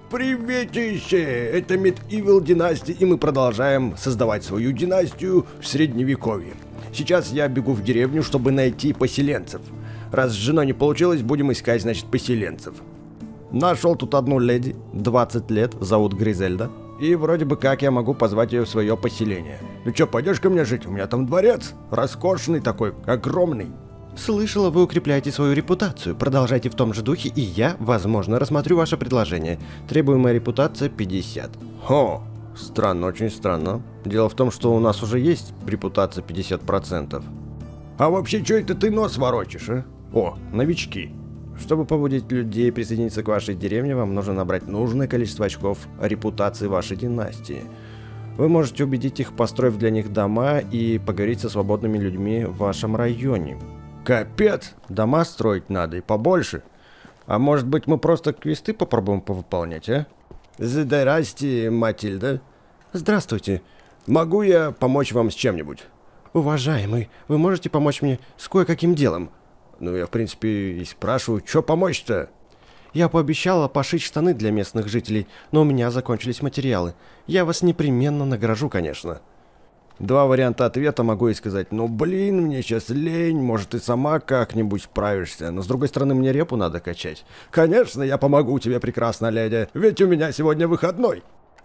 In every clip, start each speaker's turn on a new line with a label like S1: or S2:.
S1: Приветище! Это Medieval династия, и мы продолжаем создавать свою династию в Средневековье. Сейчас я бегу в деревню, чтобы найти поселенцев. Раз с женой не получилось, будем искать, значит, поселенцев. Нашел тут одну леди, 20 лет, зовут Гризельда. И вроде бы как я могу позвать ее в свое поселение. Ну чё, пойдешь ко мне жить? У меня там дворец. Роскошный такой, огромный.
S2: Слышала, вы укрепляете свою репутацию. Продолжайте в том же духе, и я, возможно, рассмотрю ваше предложение. Требуемая репутация 50.
S1: Хо, странно, очень странно. Дело в том, что у нас уже есть репутация 50%. А вообще, что это ты нос ворочишь, а? О, новички.
S2: Чтобы побудить людей присоединиться к вашей деревне, вам нужно набрать нужное количество очков репутации вашей династии. Вы можете убедить их, построив для них дома, и поговорить со свободными людьми в вашем районе.
S1: Капец, дома строить надо и побольше. А может быть, мы просто квесты попробуем повыполнять, а? Здрасте, Матильда.
S2: Здравствуйте.
S1: Могу я помочь вам с чем-нибудь?
S2: Уважаемый, вы можете помочь мне с кое-каким делом?
S1: Ну, я, в принципе, и спрашиваю, что помочь-то?
S2: Я пообещала пошить штаны для местных жителей, но у меня закончились материалы. Я вас непременно награжу, конечно.
S1: Два варианта ответа могу и сказать. Ну, блин, мне сейчас лень, может, ты сама как-нибудь справишься. Но, с другой стороны, мне репу надо качать. Конечно, я помогу тебе, прекрасная леди, ведь у меня сегодня выходной.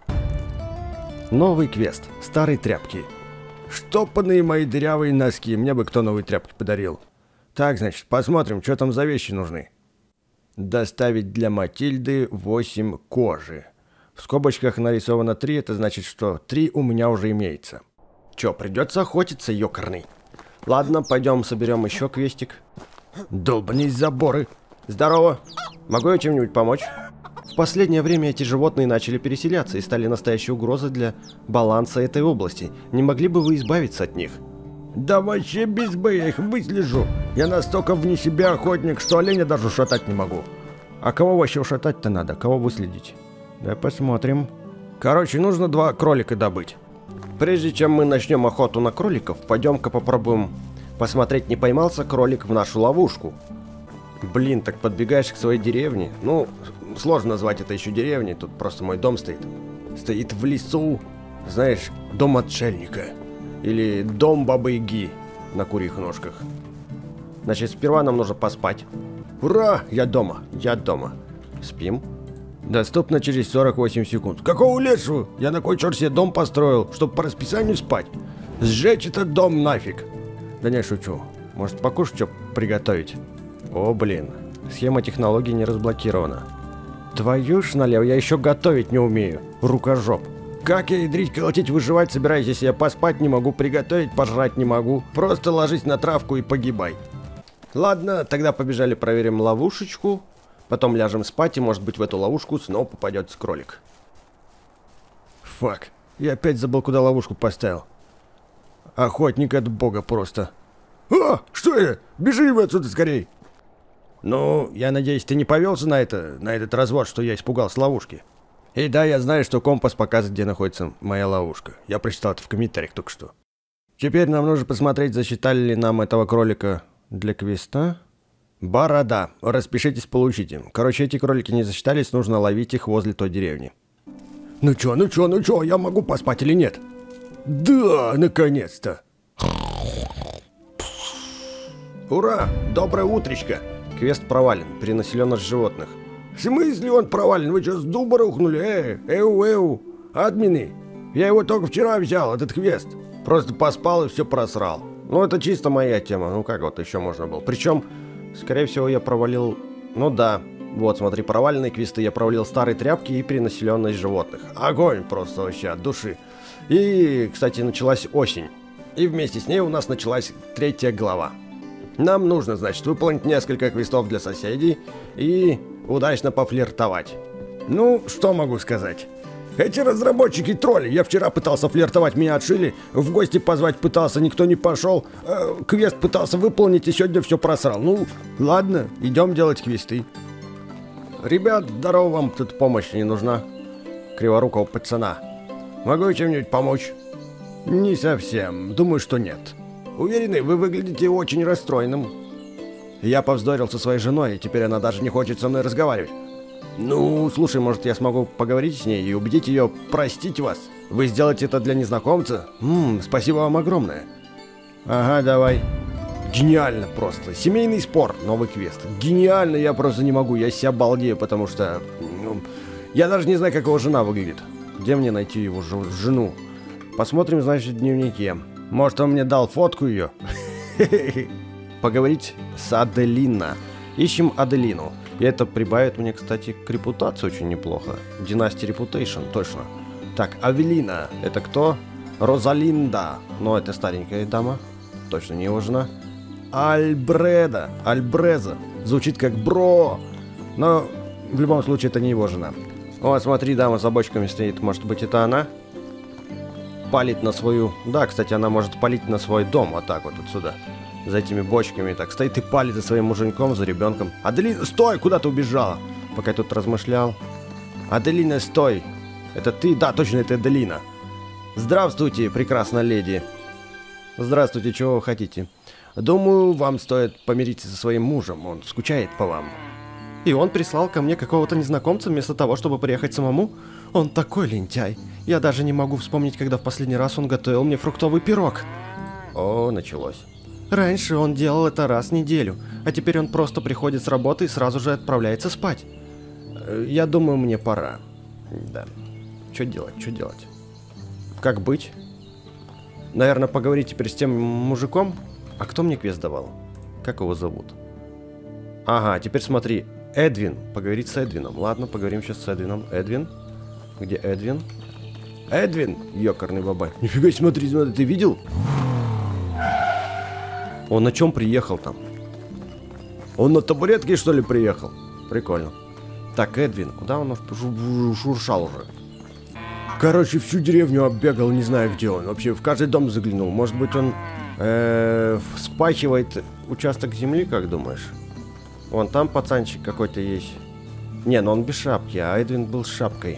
S2: Новый квест. Старые тряпки.
S1: Штопанные мои дырявые носки. Мне бы кто новые тряпки подарил. Так, значит, посмотрим, что там за вещи нужны. Доставить для Матильды 8 кожи. В скобочках нарисовано 3, это значит, что 3 у меня уже имеется.
S2: Чё, придется охотиться, ёкарный. Ладно, пойдем соберем еще квестик.
S1: Долбаные заборы.
S2: Здорово. Могу я чем-нибудь помочь? В последнее время эти животные начали переселяться и стали настоящей угрозой для баланса этой области. Не могли бы вы избавиться от них?
S1: Да вообще без бы я их выслежу. Я настолько вне себя охотник, что оленя даже ушатать не могу. А кого вообще ушатать-то надо? Кого выследить? Да посмотрим. Короче, нужно 2 кролика добыть.
S2: Прежде чем мы начнем охоту на кроликов, пойдем-ка попробуем посмотреть, не поймался кролик в нашу ловушку. Блин, так подбегаешь к своей деревне. Ну, сложно назвать это еще деревней, тут просто мой дом стоит.
S1: Стоит в лесу, знаешь, дом отшельника. Или дом Бабы-Яги на курьих ножках.
S2: Значит, сперва нам нужно поспать.
S1: Ура! Я дома.
S2: Я дома. Спим.
S1: Доступно через 48 секунд. Какого лешего? Я на кой черт себе дом построил, чтобы по расписанию спать? Сжечь этот дом нафиг. Да не, шучу. Может, покушать что приготовить?
S2: О, блин. Схема технологий не разблокирована.
S1: Твою ж налево, я еще готовить не умею. Рукожоп. Как я ядрить, колотить, выживать собираюсь, если я поспать не могу, приготовить, пожрать не могу. Просто ложись на травку и погибай.
S2: Ладно, тогда побежали проверим ловушечку. Потом ляжем спать, и может быть в эту ловушку снова попадет кролик.
S1: Фак, я опять забыл, куда ловушку поставил. Охотник от бога просто. А, что это? Бежим отсюда скорей. Ну, я надеюсь, ты не повелся на этот развод, что я испугался ловушки. И да, я знаю, что компас показывает, где находится моя ловушка. Я прочитал это в комментариях только что. Теперь нам нужно посмотреть, засчитали ли нам этого кролика для квеста. Борода. Распишитесь, получите. Короче, эти кролики не засчитались, нужно ловить их возле той деревни. Ну чё, я могу поспать или нет? Да, наконец-то. Ура, доброе утречко.
S2: Квест провален, перенаселенность животных.
S1: В смысле он провален? Вы что, с дуба рухнули? Админы. Я его только вчера взял, этот квест. Просто поспал и все просрал.
S2: Ну, это чисто моя тема. Ну, как вот еще можно было? Причем, скорее всего, я провалил... Ну да. Вот, смотри, проваленные квесты. Я провалил старые тряпки и перенаселенность животных.
S1: Огонь просто вообще от души. И, кстати, началась осень. И вместе с ней у нас началась 3 глава. Нам нужно, значит, выполнить несколько квестов для соседей и удачно пофлиртовать. Ну, что могу сказать? Эти разработчики тролли. Я вчера пытался флиртовать, меня отшили. В гости позвать пытался, никто не пошел. Квест пытался выполнить и сегодня все просрал. Ну, ладно, идем делать квесты. Ребят, здорово, вам тут помощь не нужна? Криворукого пацана. Могу я чем-нибудь помочь? Не совсем. Думаю, что нет. Уверены, вы выглядите очень расстроенным. Я повздорил со своей женой, и теперь она даже не хочет со мной разговаривать. Ну, слушай, может, я смогу поговорить с ней и убедить ее простить вас? Вы сделаете это для незнакомца? Спасибо вам огромное. Ага, давай. Гениально просто. Семейный спор, новый квест. Гениально, я просто не могу, я себя балдею, потому что... я даже не знаю, как его жена выглядит. Где мне найти его жену? Посмотрим, значит, в дневнике. Может, он мне дал фотку ее? Поговорить с Аделина. Ищем Аделину. И это прибавит мне, кстати, к репутации очень неплохо. Династия Reputation, точно. Так, Авелина. Это кто? Розалинда. Но это старенькая дама. Точно не его жена. Альбреда. Альбреза. Звучит как бро. Но в любом случае это не его жена. О, смотри, дама с бочками стоит. Может быть, это она? Палит на свою... Да, кстати, она может палить на свой дом. Вот так вот отсюда. За этими бочками. Так, стоит и палит за своим муженьком, за ребенком. Аделина, стой! Куда ты убежала? Пока я тут размышлял. Аделина, стой! Это ты? Да, точно, это Аделина. Здравствуйте, прекрасная леди. Здравствуйте, чего вы хотите? Думаю, вам стоит помириться со своим мужем. Он скучает по вам.
S2: И он прислал ко мне какого-то незнакомца вместо того, чтобы приехать самому? Он такой лентяй. Я даже не могу вспомнить, когда в последний раз он готовил мне фруктовый пирог.
S1: О, началось.
S2: Раньше он делал это раз в неделю, а теперь он просто приходит с работы и сразу же отправляется спать.
S1: Я думаю, мне пора. Да. Что делать, что делать? Как быть? Наверное, поговорить теперь с тем мужиком? А кто мне квест давал? Как его зовут? Ага, теперь смотри. Эдвин. Поговорить с Эдвином. Ладно, поговорим сейчас с Эдвином. Эдвин. Где Эдвин? Эдвин! Ёкарный бабай. Нифига, смотри, ты видел? Он на чем приехал там? Он на табуретке, что ли, приехал? Прикольно. Так, Эдвин, куда он шуршал уже? Короче, всю деревню оббегал, не знаю, где он. Вообще, в каждый дом заглянул. Может быть, он вспахивает участок земли, как думаешь? Вон там пацанчик какой-то есть. Не, ну он без шапки, а Эдвин был с шапкой.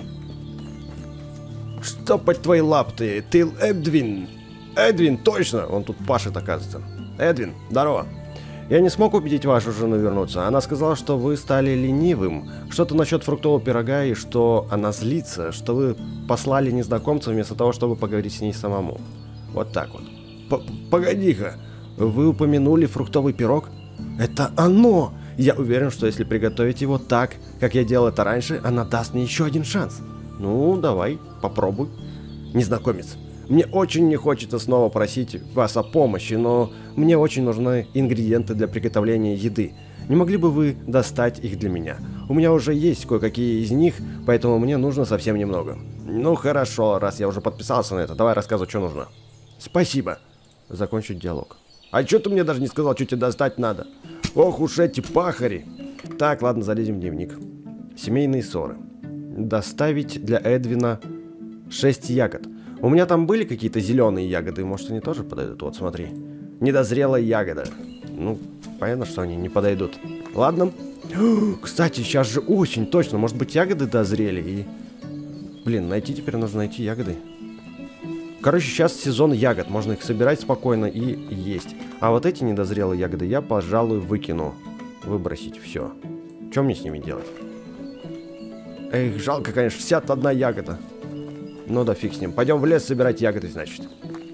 S1: Штопать твои лапты, ты Эдвин. Эдвин, точно! Он тут пашет, оказывается. Эдвин, здорово. Я не смог убедить вашу жену вернуться. Она сказала, что вы стали ленивым. Что-то насчет фруктового пирога и что она злится, что вы послали незнакомца вместо того, чтобы поговорить с ней самому. Вот так вот. Погоди-ка. Вы упомянули фруктовый пирог? Это оно! Я уверен, что если приготовить его так, как я делал это раньше, она даст мне еще один шанс. Ну, давай, попробуй. Незнакомец. Мне очень не хочется снова просить вас о помощи, но мне очень нужны ингредиенты для приготовления еды. Не могли бы вы достать их для меня? У меня уже есть кое-какие из них, поэтому мне нужно совсем немного. Ну хорошо, раз я уже подписался на это, давай рассказывай, что нужно. Спасибо. Закончить диалог. А что ты мне даже не сказал, что тебе достать надо? Ох уж эти пахари. Так, ладно, залезем в дневник. Семейные ссоры. Доставить для Эдвина 6 ягод. У меня там были какие-то зеленые ягоды, может они тоже подойдут? Вот смотри. Недозрелая ягода. Ну, понятно, что они не подойдут. Ладно. Кстати, сейчас же осень, точно. Может быть, ягоды дозрели и... Блин, теперь нужно найти ягоды. Короче, сейчас сезон ягод. Можно их собирать спокойно и есть. А вот эти недозрелые ягоды я, пожалуй, выкину. Выбросить, все. Что мне с ними делать? Эх, жалко, конечно, 61 ягода. Ну да фиг с ним. Пойдем в лес собирать ягоды, значит.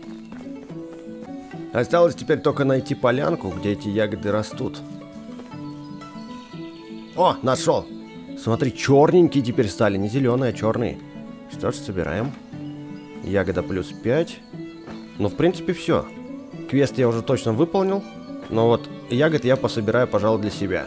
S1: Осталось теперь только найти полянку, где эти ягоды растут. О, нашел! Смотри, черненькие теперь стали, не зеленые, а черные. Что ж, собираем. Ягода плюс 5. Ну, в принципе, все. Квест я уже точно выполнил. Но вот ягод я пособираю, пожалуй, для себя.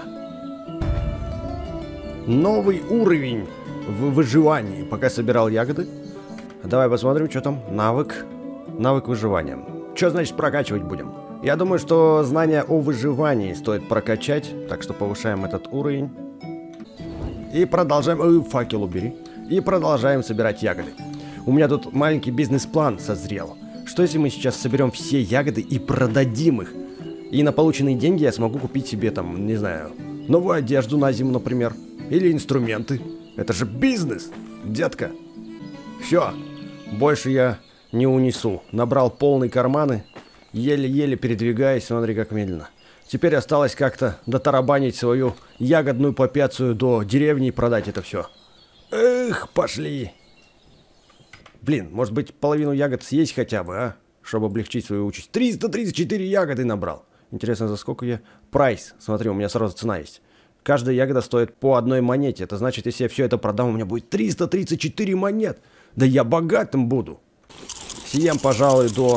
S1: Новый уровень в выживании. Пока собирал ягоды. Давай посмотрим, что там. Навык. Навык выживания. Что значит прокачивать будем? Я думаю, что знания о выживании стоит прокачать. Так что повышаем этот уровень. И продолжаем... факел убери. И продолжаем собирать ягоды. У меня тут маленький бизнес-план созрел. Что если мы сейчас соберем все ягоды и продадим их? И на полученные деньги я смогу купить себе там, не знаю, новую одежду на зиму, например. Или инструменты. Это же бизнес, детка. Все. Больше я не унесу. Набрал полные карманы. Еле-еле передвигаюсь. Смотри, как медленно. Теперь осталось как-то дотарабанить свою ягодную попецию до деревни и продать это все. Эх, пошли. Блин, может быть, половину ягод съесть хотя бы, а? Чтобы облегчить свою участь. 334 ягоды набрал. Интересно, за сколько я... Прайс. Смотри, у меня сразу цена есть. Каждая ягода стоит по 1 монете. Это значит, если я все это продам, у меня будет 334 монет. Да я богатым буду. Съем, пожалуй, до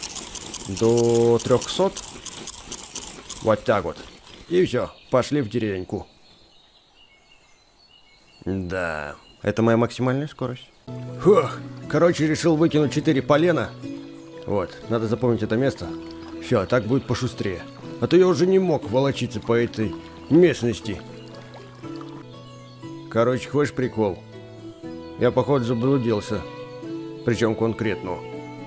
S1: 300. Вот так вот. И все, пошли в деревеньку. Да, это моя максимальная скорость. Фух, короче, решил выкинуть 4 полена. Вот, надо запомнить это место. Все, так будет пошустрее. А то я уже не мог волочиться по этой местности. Короче, хочешь прикол? Я, походу, заблудился. Причем конкретно.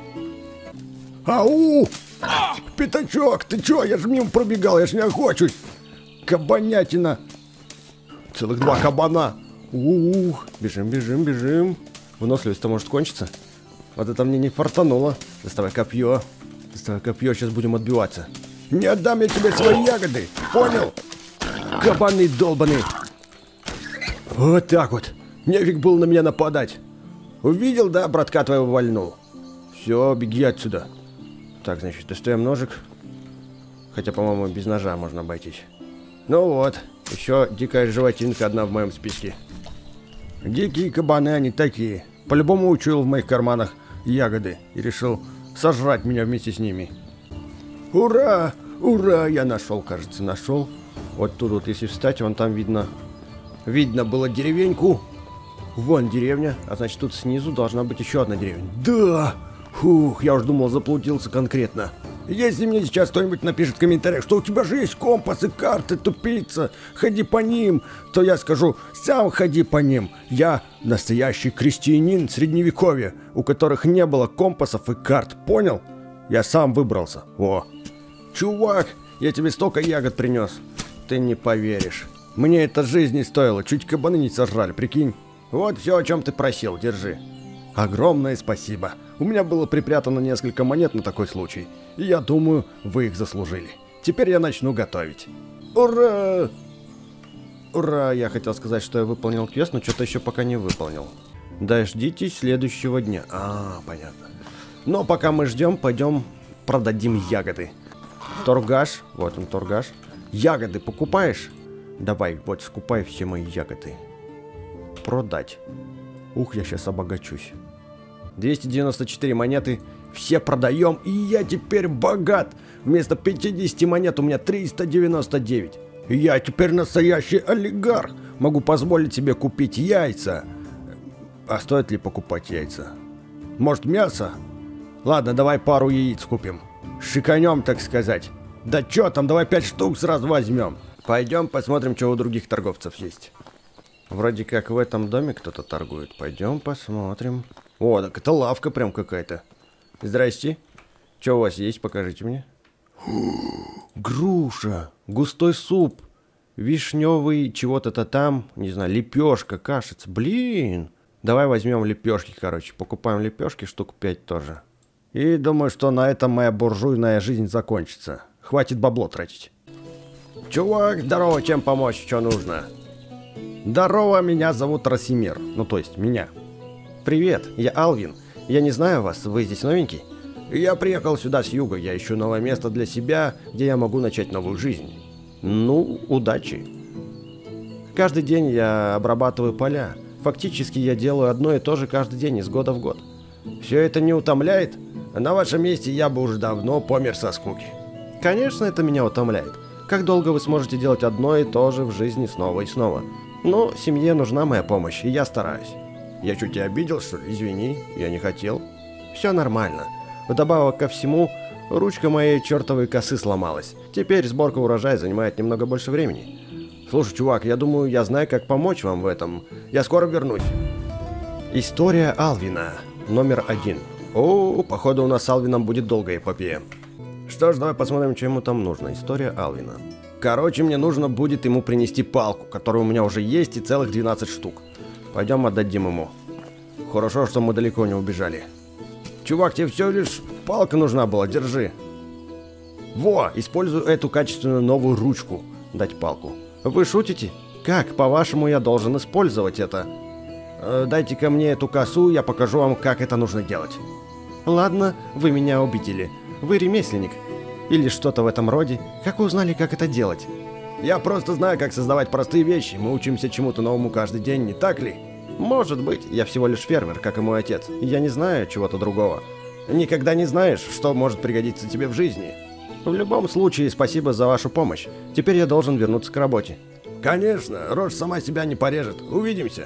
S1: Ау! Пятачок, ты чё? Я же мимо пробегал, я ж не охочусь. Кабанятина. Целых 2 кабана. Бежим, бежим, бежим. Выносливость-то может кончиться. Вот это мне не фартануло. Доставай копье. Доставай копье, сейчас будем отбиваться. Не отдам я тебе свои ягоды, понял? Кабаны долбаные. Вот так вот. Нефиг было на меня нападать. Увидел, да, братка твоего вальнул. Все, беги отсюда. Так, значит, достаем ножик. Хотя, по-моему, без ножа можно обойтись. Ну вот, еще дикая животинка одна в моем списке. Дикие кабаны они такие. По-любому учуял в моих карманах ягоды и решил сожрать меня вместе с ними. Ура! Ура! Я нашел, кажется, нашел. Вот тут вот, если встать, вон там видно. Видно было деревеньку. Вон деревня, а значит тут снизу должна быть еще одна деревня. Да! Фух, я уж думал, заплутился конкретно. Если мне сейчас кто-нибудь напишет в комментариях, что у тебя же есть компас и карты, тупица, ходи по ним, то я скажу, сам ходи по ним. Я настоящий крестьянин средневековья, у которых не было компасов и карт, понял? Я сам выбрался. О, чувак, я тебе столько ягод принес. Ты не поверишь. Мне это жизни стоило, чуть кабаны не сожрали, прикинь. Вот все, о чем ты просил, держи. Огромное спасибо. У меня было припрятано несколько монет на такой случай. И я думаю, вы их заслужили. Теперь я начну готовить. Ура! Ура! Я хотел сказать, что я выполнил квест, но что-то еще пока не выполнил. Дождитесь следующего дня. Понятно. Но пока мы ждем, пойдем продадим ягоды. Торгаш. Вот он, торгаш. Ягоды покупаешь? Давай, вот, скупай все мои ягоды. Продать. Ух, я сейчас обогачусь. 294 монеты. Все продаем, и я теперь богат. Вместо 50 монет у меня 399. Я теперь настоящий олигарх. Могу позволить себе купить яйца. А стоит ли покупать яйца? Может, мясо? Ладно, давай пару яиц купим. Шиканем, так сказать. Да чё там, давай 5 штук сразу возьмем. Пойдем посмотрим, что у других торговцев есть. Вроде как в этом доме кто-то торгует. Пойдем посмотрим. О, так это лавка прям какая-то. Здрасте. Что у вас есть? Покажите мне. Груша. Густой суп. Вишневый чего-то там. Не знаю, лепешка, кашица. Блин. Давай возьмем лепешки, короче. Покупаем лепешки, штук 5 тоже. И думаю, что на этом моя буржуйная жизнь закончится. Хватит бабло тратить. Чувак, здорово, чем помочь, что нужно? Здорово, меня зовут Расимир. Ну, то есть, меня. Привет, я Алвин. Я не знаю вас, вы здесь новенький? Я приехал сюда с юга, я ищу новое место для себя, где я могу начать новую жизнь. Ну, удачи. Каждый день я обрабатываю поля. Фактически я делаю одно и то же каждый день, из года в год. Все это не утомляет? На вашем месте я бы уже давно помер со скуки. Конечно, это меня утомляет. Как долго вы сможете делать одно и то же в жизни снова и снова? Но семье нужна моя помощь, и я стараюсь. Я чуть тебя обидел, что ли? Извини, я не хотел. Все нормально. Вдобавок ко всему, ручка моей чертовой косы сломалась. Теперь сборка урожая занимает немного больше времени. Слушай, чувак, я думаю, я знаю, как помочь вам в этом. Я скоро вернусь. История Алвина. Номер 1. О, походу у нас с Алвином будет долгая эпопея. Что ж, давай посмотрим, что ему там нужно. История Алвина. Короче, мне нужно будет ему принести палку, которая у меня уже есть, и целых 12 штук. Пойдем отдадим ему. Хорошо, что мы далеко не убежали. Чувак, тебе всего лишь палка нужна была, держи. Во, использую эту качественную новую ручку. Дать палку.
S2: Вы шутите? Как, по-вашему, я должен использовать это?
S1: Дайте-ка мне эту косу, я покажу вам, как это нужно делать.
S2: Ладно, вы меня убедили. Вы ремесленник. Или что-то в этом роде. Как вы узнали, как это делать?
S1: Я просто знаю, как создавать простые вещи. Мы учимся чему-то новому каждый день, не так ли?
S2: Может быть, я всего лишь фермер, как и мой отец. Я не знаю чего-то другого.
S1: Никогда не знаешь, что может пригодиться тебе в жизни.
S2: В любом случае, спасибо за вашу помощь. Теперь я должен вернуться к работе.
S1: Конечно, рожь сама себя не порежет. Увидимся.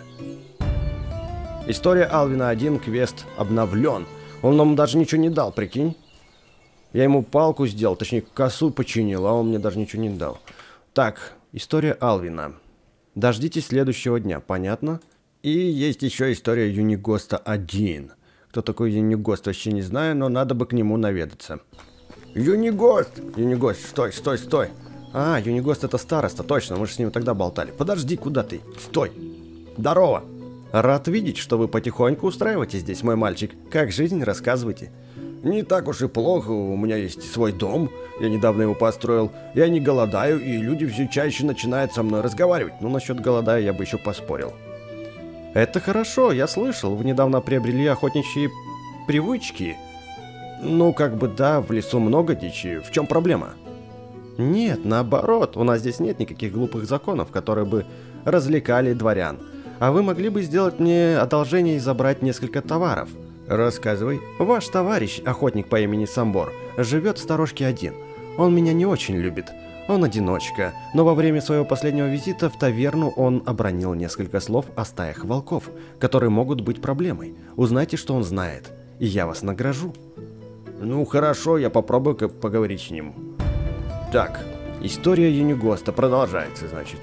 S2: История Алвина 1, квест обновлен. Он нам даже ничего не дал, прикинь. Я ему палку сделал, точнее косу починил, а он мне даже ничего не дал. Так, история Алвина. Дождитесь следующего дня, понятно?
S1: И есть еще история Юнигоста 1. Кто такой Юнигост, вообще не знаю, но надо бы к нему наведаться. Юнигост! Юнигост, стой, стой, стой.
S2: А, Юнигост это староста, точно, мы же с ним тогда болтали.
S1: Подожди, куда ты? Стой. Здорово.
S2: Рад видеть, что вы потихоньку устраиваетесь здесь, мой мальчик. Как жизнь, рассказывайте.
S1: Не так уж и плохо, у меня есть свой дом, я недавно его построил, я не голодаю, и люди все чаще начинают со мной разговаривать.
S2: Ну, насчет голодая я бы еще поспорил. Это хорошо, я слышал, вы недавно приобрели охотничьи привычки.
S1: Ну, как бы да, в лесу много дичи, в чем проблема?
S2: Нет, наоборот, у нас здесь нет никаких глупых законов, которые бы развлекали дворян. А вы могли бы сделать мне одолжение и забрать несколько товаров.
S1: Рассказывай.
S2: Ваш товарищ, охотник по имени Самбор, живет в сторожке один. Он меня не очень любит. Он одиночка, но во время своего последнего визита в таверну он обронил несколько слов о стаях волков, которые могут быть проблемой. Узнайте, что он знает, и я вас награжу.
S1: Ну хорошо, я попробую поговорить с ним.
S2: Так, история Юнигоста продолжается, значит.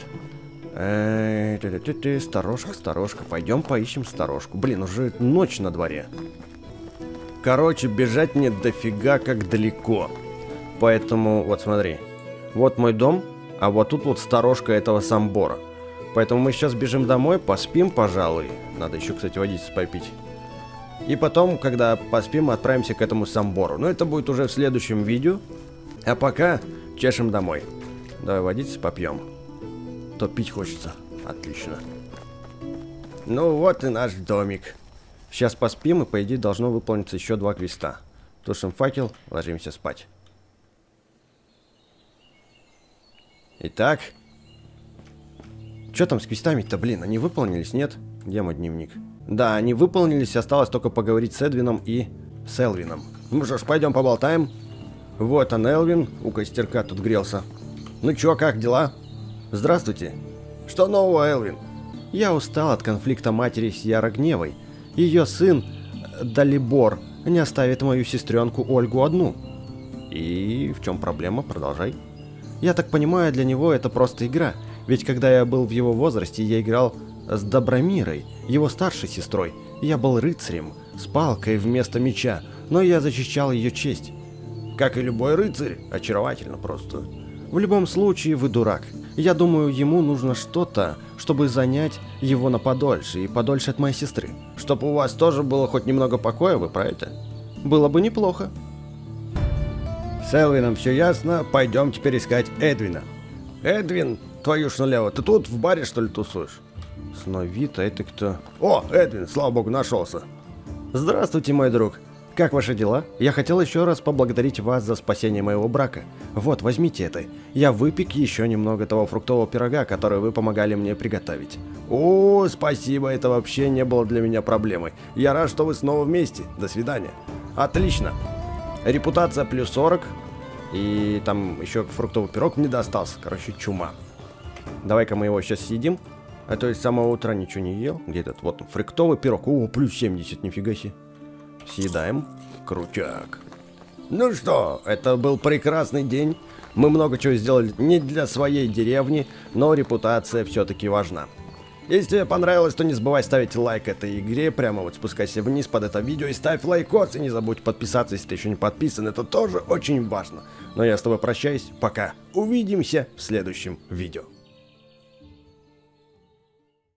S2: Сторожка, пойдем поищем сторожку. Блин, уже ночь на дворе.
S1: Короче, бежать мне дофига как далеко.
S2: Поэтому, вот смотри. Вот мой дом, а вот тут вот сторожка этого Самбора. Поэтому мы сейчас бежим домой, поспим, пожалуй. Надо еще, кстати, водички попить.
S1: И потом, когда поспим, мы отправимся к этому Самбору. Но это будет уже в следующем видео. А пока чешем домой.
S2: Давай водички попьем.
S1: То пить хочется. Отлично. Ну вот и наш домик.
S2: Сейчас поспим, и по идее должно выполниться еще 2 квеста. Тушим факел, ложимся спать.
S1: Итак.
S2: Что там с квестами-то, блин, они выполнились, нет? Где мой дневник?
S1: Да, они выполнились, осталось только поговорить с Эдвином и с Элвином. Ну что ж, пойдем поболтаем. Вот он, Элвин, у костерка тут грелся. Ну чё, как дела?
S2: Здравствуйте.
S1: Что нового, Элвин?
S2: Я устал от конфликта матери с Ярогневой. Ее сын, Далибор, не оставит мою сестренку Ольгу одну.
S1: И в чем проблема? Продолжай.
S2: Я так понимаю, для него это просто игра. Ведь когда я был в его возрасте, я играл с Добромирой, его старшей сестрой. Я был рыцарем, с палкой вместо меча, но я защищал ее честь.
S1: Как и любой рыцарь, очаровательно просто.
S2: В любом случае, вы дурак. Я думаю, ему нужно что-то, чтобы занять его на подольше, и подольше от моей сестры.
S1: Чтобы у вас тоже было хоть немного покоя, вы про это?
S2: Было бы неплохо.
S1: С Элвином все ясно, пойдем теперь искать Эдвина. Эдвин, твою ж налево, ты тут в баре что ли тусуешь?
S2: Сновита, это кто?
S1: О, Эдвин, слава богу, нашелся.
S2: Здравствуйте, мой друг. Как ваши дела? Я хотел еще раз поблагодарить вас за спасение моего брака. Вот, возьмите это. Я выпек еще немного того фруктового пирога, который вы помогали мне приготовить.
S1: О, спасибо, это вообще не было для меня проблемой. Я рад, что вы снова вместе. До свидания. Отлично. Репутация плюс 40. И там еще фруктовый пирог мне достался. Короче, чума.
S2: Давай-ка мы его сейчас съедим.
S1: А то есть с самого утра ничего не ел. Где этот? Вот фруктовый пирог. О, плюс 70, нифига себе.
S2: Съедаем.
S1: Крутяк. Ну что, это был прекрасный день. Мы много чего сделали не для своей деревни, но репутация все-таки важна. Если тебе понравилось, то не забывай ставить лайк этой игре. Прямо вот спускайся вниз под это видео и ставь лайкос. И не забудь подписаться, если ты еще не подписан. Это тоже очень важно. Но я с тобой прощаюсь. Пока. Увидимся в следующем видео.